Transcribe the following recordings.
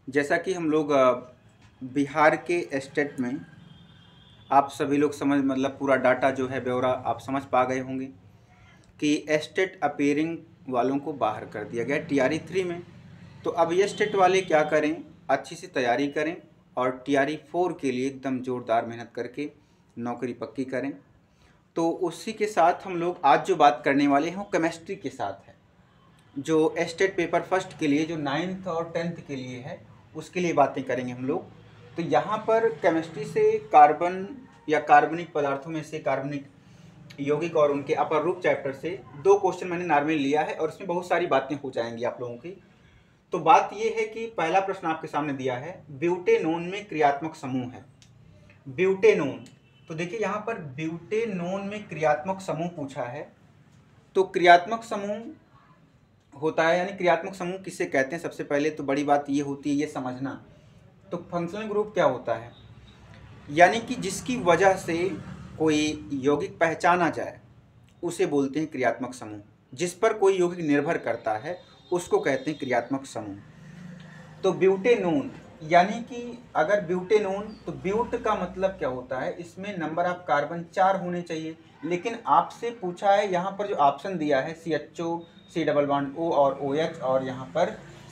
जैसा कि हम लोग बिहार के स्टेट में आप सभी लोग समझ मतलब पूरा डाटा जो है ब्यौरा आप समझ पा गए होंगे कि स्टेट अपीयरिंग वालों को बाहर कर दिया गया टीआरई 3 में। तो अब ये स्टेट वाले क्या करें, अच्छी सी तैयारी करें और टीआरई 4 के लिए एकदम ज़ोरदार मेहनत करके नौकरी पक्की करें। तो उसी के साथ हम लोग आज जो बात करने वाले हैं वो केमिस्ट्री के साथ है, जो स्टेट पेपर फर्स्ट के लिए जो 9th और 10th के लिए है उसके लिए बातें करेंगे हम लोग। तो यहाँ पर केमिस्ट्री से कार्बन या कार्बनिक पदार्थों में से कार्बनिक यौगिक और उनके अपर रूप चैप्टर से 2 क्वेश्चन मैंने नॉर्मली लिया है और इसमें बहुत सारी बातें हो जाएंगी आप लोगों की। तो बात ये है कि पहला प्रश्न आपके सामने दिया है, ब्यूटेनोन में क्रियात्मक समूह है। ब्यूटेनोन, तो देखिए यहाँ पर ब्यूटेनोन में क्रियात्मक समूह पूछा है। तो क्रियात्मक समूह होता है, यानी क्रियात्मक समूह किसे कहते हैं, सबसे पहले तो बड़ी बात ये होती है ये समझना। तो फंक्शनल ग्रुप क्या होता है, यानी कि जिसकी वजह से कोई यौगिक पहचाना जाए उसे बोलते हैं क्रियात्मक समूह। जिस पर कोई यौगिक निर्भर करता है उसको कहते हैं क्रियात्मक समूह। तो ब्यूटेनोन, यानी कि अगर ब्यूटेनोन, तो ब्यूट का मतलब क्या होता है, इसमें नंबर ऑफ कार्बन 4 होने चाहिए। लेकिन आपसे पूछा है यहाँ पर जो ऑप्शन दिया है CHO, C double bond O और OH, और यहाँ पर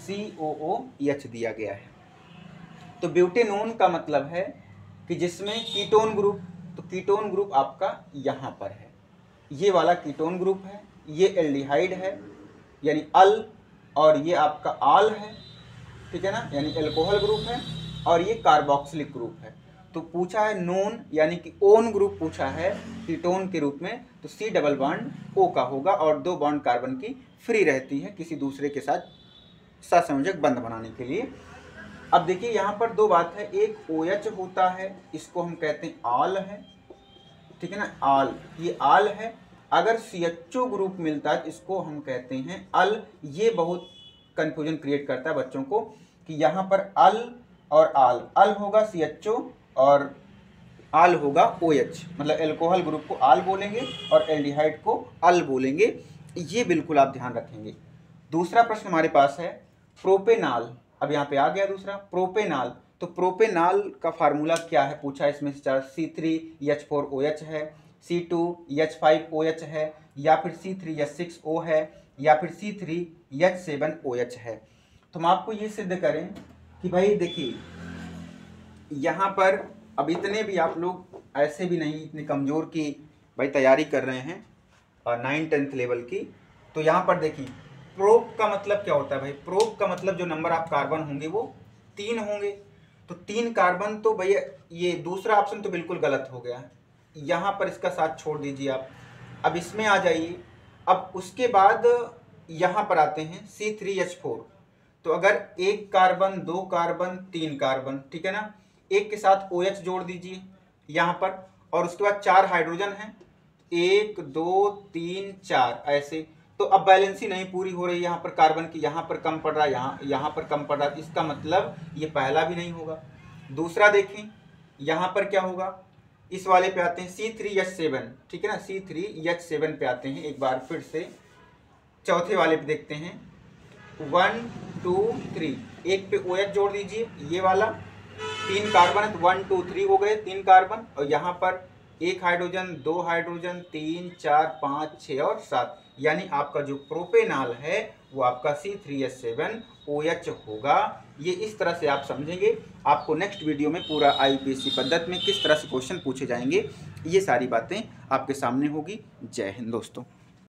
COOH दिया गया है। तो ब्यूटेनोन का मतलब है कि जिसमें कीटोन ग्रुप, तो कीटोन ग्रुप आपका यहाँ पर है, ये वाला कीटोन ग्रुप है, ये एल्डिहाइड है यानी अल, और ये आपका आल है, ठीक है ना, यानी एल्कोहल ग्रुप है, और ये कार्बोक्सिलिक ग्रुप है। तो पूछा है नोन यानी कि ओन ग्रुप पूछा है कीटोन के रूप में, तो C डबल बॉन्ड O का होगा और 2 बॉन्ड कार्बन की फ्री रहती है किसी दूसरे के साथ सहसंयोजक बंध बनाने के लिए। अब देखिए यहाँ पर 2 बात है, एक OH होता है, इसको हम कहते हैं आल है, ठीक है ना, आल, ये आल है। अगर CHO ग्रुप मिलता है इसको हम कहते हैं अल। ये बहुत कंफ्यूजन क्रिएट करता है बच्चों को कि यहाँ पर अल और आल, अल होगा CHO और आल होगा OH, मतलब एल्कोहल ग्रुप को आल बोलेंगे और एल्डिहाइड को अल बोलेंगे, ये बिल्कुल आप ध्यान रखेंगे। दूसरा प्रश्न हमारे पास है प्रोपेनाल। अब यहाँ पे आ गया दूसरा प्रोपेनाल। तो प्रोपेनाल का फार्मूला क्या है पूछा, इसमें से C3H4OH है, C2H5OH है, या फिर C3H6O है, या फिर C3H7OH है। तो हम आपको ये सिद्ध करें कि भाई देखिए यहाँ पर अब इतने भी आप लोग ऐसे भी नहीं इतने कमज़ोर की भाई तैयारी कर रहे हैं और 9th-10th लेवल की। तो यहाँ पर देखिए प्रोप का मतलब क्या होता है भाई, प्रोप का मतलब जो नंबर ऑफ कार्बन होंगे वो 3 होंगे। तो 3 कार्बन, तो भैया ये दूसरा ऑप्शन तो बिल्कुल गलत हो गया, यहाँ पर इसका साथ छोड़ दीजिए आप। अब इसमें आ जाइए, अब उसके बाद यहाँ पर आते हैं C3H4। तो अगर 1 कार्बन 2 कार्बन 3 कार्बन, ठीक है ना, एक के साथ OH जोड़ दीजिए यहाँ पर, और उसके बाद 4 हाइड्रोजन हैं, 1 2 3 4 ऐसे। तो अब बैलेंसी नहीं पूरी हो रही यहाँ पर कार्बन की, यहाँ पर कम पड़ रहा है, यहाँ पर कम पड़ रहा है, इसका मतलब ये पहला भी नहीं होगा। दूसरा देखें यहाँ पर क्या होगा, इस वाले पे आते हैं C3H7, ठीक है ना, C3H7 पे आते हैं एक बार फिर से। चौथे वाले पे देखते हैं 1 2 3, एक पे OH जोड़ दीजिए, ये वाला 3 कार्बन है तो 1 2 3 हो गए 3 कार्बन, और यहाँ पर 1 हाइड्रोजन 2 हाइड्रोजन 3 4 5 6 और 7, यानी आपका जो प्रोपेनाल है वो आपका C3H7OH होगा। ये इस तरह से आप समझेंगे। आपको नेक्स्ट वीडियो में पूरा IUPAC पद्धति में किस तरह से क्वेश्चन पूछे जाएंगे ये सारी बातें आपके सामने होगी। जय हिंद दोस्तों।